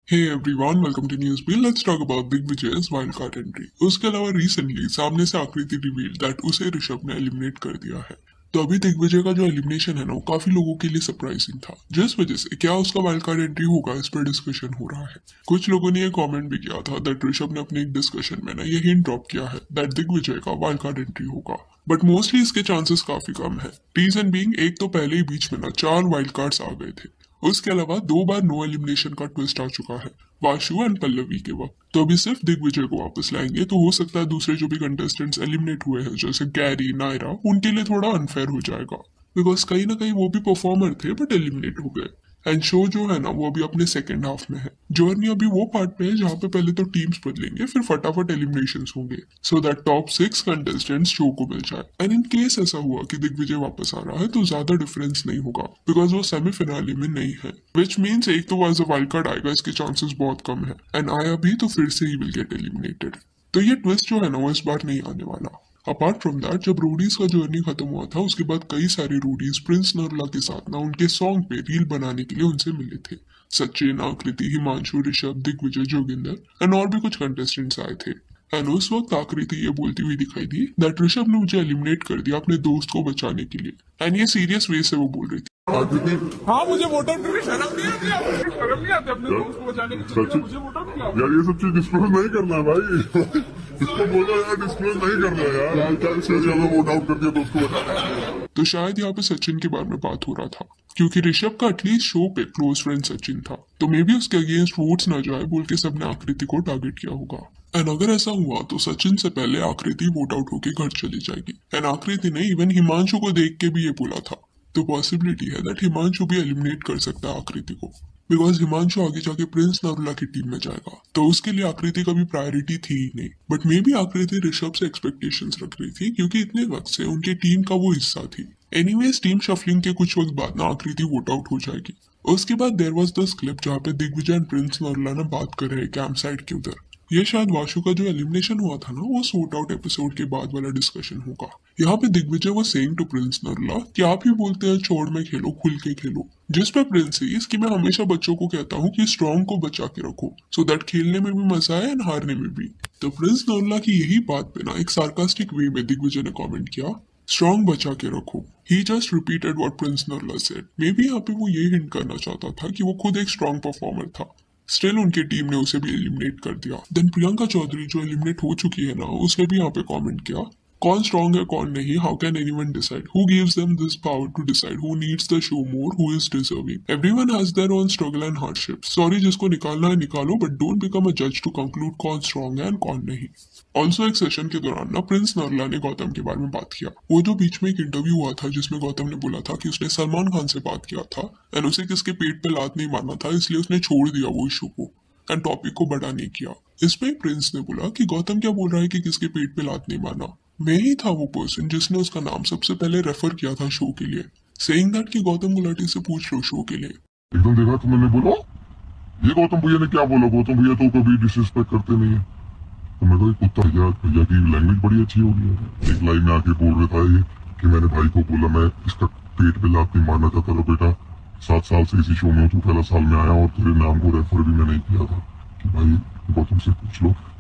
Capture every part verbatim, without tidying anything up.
Hey everyone, welcome to Newsbill. Let's talk about Digvijay's wild card entry. उसके अलावा recently सामने से आकृति रिवील दैट उसे ऋषभ ने एलिमिनेट कर दिया है। तो अभी दिग्विजय का जो एलिमिनेशन है ना, वो काफी लोगों के लिए सरप्राइजिंग था, जिस वजह से क्या उसका वाइल्ड कार्ड एंट्री होगा इस पर डिस्कशन हो रहा है। कुछ लोगों ने ये कमेंट भी किया था दैट ऋषभ ने अपने एक डिस्कशन में ना ये हिंट ड्रॉप किया है दैट दिग्विजय का वाइल्ड कार्ड एंट्री होगा, बट मोस्टली इसके चांसेस काफी कम है। रीजन बीइंग, एक तो पहले ही बीच में ना चार वाइल्ड कार्ड्स आ गए थे। उसके अलावा दो बार नो एलिमिनेशन का ट्विस्ट आ चुका है वाशु एंड पल्लवी के वक्त। तो अभी सिर्फ दिग्विजय को वापस लाएंगे तो हो सकता है दूसरे जो भी कंटेस्टेंट्स एलिमिनेट हुए हैं जैसे गैरी, नायरा, उनके लिए थोड़ा अनफेयर हो जाएगा, बिकॉज कहीं ना कहीं वो भी परफॉर्मर थे बट एलिमिनेट हो गए। एंड शो जो है ना वो अभी अपने सेकेंड हाफ में है। जर्नी अभी वो पार्ट में है जहाँ पे पहले तो टीम्स बदलेंगे, फिर फटाफट एलिमिनेशंस होंगे so that top six contestants show को मिल जाए। एंड इन केस ऐसा हुआ कि दिग्विजय वापस आ रहा है तो ज्यादा डिफरेंस नहीं होगा बिकॉज वो सेमीफिनाले में नहीं है, विच मीन्स एक तो एज अ वाइल्ड कार्ड आएगा, इसके चांसेस बहुत कम है, एंड आया भी तो फिर से ही विल गेट एलिमिनेटेड। तो ये ट्विस्ट जो है ना वो इस बार नहीं आने वाला। अपार्ट फ्रॉम दैट, जब रोडीज का जर्नी खत्म हुआ था उसके बाद कई सारे रोडीज प्रिंस नरुला के साथ ना उनके सॉन्ग पे रील बनाने के लिए उनसे मिले थे। सचिन, आकृति, हिमांशु, ऋषभ, दिग्विजय, जोगिंदर एंड और भी कुछ कंटेस्टेंट्स आए थे। एंड उस वक्त आकृति ये बोलती हुई दिखाई दी दैट ऋषभ ने मुझे एलिमिनेट कर दिया अपने दोस्त को बचाने के लिए। एंड ये सीरियस वे से वो बोल रही थी। आकृति, हाँ मुझे वोट आउट करके शर्म नहीं आती, आपको शर्म नहीं आती अपने दोस्त को बचाने के लिए मुझे वोट आउट किया? यार ये सब चीज डिस्क्लोज नहीं करना भाई। इसको बोलो यार डिस्क्लोज नहीं करना यार, यार क्या इसमें वोट आउट कर दिया दोस्त को बचाने। तो शायद यहाँ पे सचिन के बारे में बात हो रहा था, क्योंकि ऋषभ का एटलीस्ट शो पे क्लोज फ्रेंड सचिन था, तो मे बी उसके अगेंस्ट वोट्स ना जाए बोल के सबने आकृति को टारगेट किया होगा। एंड अगर ऐसा हुआ तो सचिन से पहले आकृति वोट आउट होके घर चली जाएगी। एंड आकृति ने इवन हिमांशु को देख के भी ये बोला था, तो पॉसिबिलिटी है दैट हिमांशु भी एलिमिनेट कर सकता है आकृति को, बिकॉज हिमांशु आगे जाके प्रिंस नरुला की टीम में जाएगा, तो उसके लिए आकृति का भी प्रायोरिटी थी ही नहीं। बट मे बी आकृति ऋषभ से एक्सपेक्टेशंस रख रही थी क्योंकि इतने वक्त से उनके टीम का वो हिस्सा थी। एनीवेज, टीम शफलिंग के कुछ वक्त बाद ना आकृति वोट आउट हो जाएगी। उसके बाद देयर वाज दिस क्लिप जहाँ पे दिग्विजय एंड प्रिंस नरुला ना बात कर रहे हैं कैंप साइड के उधर। ये शायद वाशु का जो एलिमिनेशन हुआ था ना वो सोर्ट आउट एपिसोड के बाद वाला डिस्कशन होगा। यहाँ पे दिग्विजय वो सेइंग टू प्रिंस नरुला कि आप ही बोलते हैं छोड़ में खेलो, खुल के खेलो, जिस पे प्रिंस ही इसकी मैं हमेशा बच्चों को कहता हूँ कि स्ट्रॉन्ग को बचा के रखो सो दैट खेलने में भी मजा है एंड हारने में भी। तो प्रिंस नरुला की यही बात पे ना एक सार्कास्टिक वे में दिग्विजय ने कॉमेंट किया, स्ट्रॉन्ग बचा के रखो। He just repeated what Prince Narula said. May be यहाँ पे वो ये हिंट करना चाहता था कि वो खुद एक स्ट्रॉन्ग परफॉर्मर था। स्टिल उनकी टीम ने उसे भी एलिमिनेट कर दिया। देन प्रियंका चौधरी जो एलिमिनेट हो चुकी है ना, उसने भी यहाँ पे कमेंट किया, कौन स्ट्रॉन्ग है कौन नहीं, how can anyone decide, who gives them this power to decide who needs the show more, who is deserving, everyone has their own struggle and hardship. Sorry, जिसको निकालना है निकालो, बट डोंट बिकम अ जज to conclude कौन strong है and कौन नहीं। Also एक सेशन के दौरान ना प्रिंस नरुला ने गौतम के बारे में बात किया। वो जो बीच में एक इंटरव्यू हुआ था जिसमें गौतम ने बोला था कि उसने सलमान खान से बात किया था एंड उसे किसके पेट पे लात नहीं मारना था, इसलिए उसने छोड़ दिया वो इशू को एंड टॉपिक को बड़ा नहीं किया। इसमें प्रिंस ने बोला कि गौतम क्या बोल रहा है कि किसके पेट पे लात नहीं मारना, मैं ही था वो पर्सन जिसने उसका नाम सबसे पहले रेफर किया था शो के लिए, सेइंग दैट कि गौतम गुलाटी से पूछ लो शो के लिए। एकदम देखा तो मैंने बोला ये गौतम भैया ने क्या बोला, गौतम भैया तो कभी डिसरिस्पेक्ट करते नहीं है। तो मैं तो कुत्ता भैया भैया की लैंग्वेज बड़ी अच्छी हो गई है। एक लाइन में आके बोल रहा था ये कि मैंने भाई को बोला मैं इसका पेट पे लात नहीं मारना चाहता था, बेटा सात साल से इसी शो में तू पहला साल में आया और तेरे नाम को रेफर भी मैं नहीं किया था कि भाई गौतम से पूछ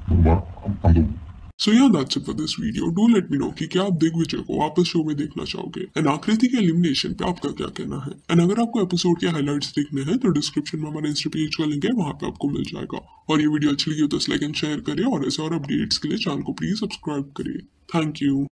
लो। So yeah, that's it for this video. Do let me know कि क्या आप दिग्विजय को वापस शो में देखना चाहोगे एंड आकृति के एलिमिनेशन पे आपका क्या कहना है। एंड अगर आपको एपिसोड के हाइलाइट्स देखने हैं तो डिस्क्रिप्शन में हमारे इंस्टा पेज का लिंक है, वहां पे आपको मिल जाएगा। और ये वीडियो अच्छी लगी हो तो लाइक एंड शेयर करिए और ऐसे और अपडेट्स के लिए चैनल को प्लीज सब्सक्राइब करिए। Thank you.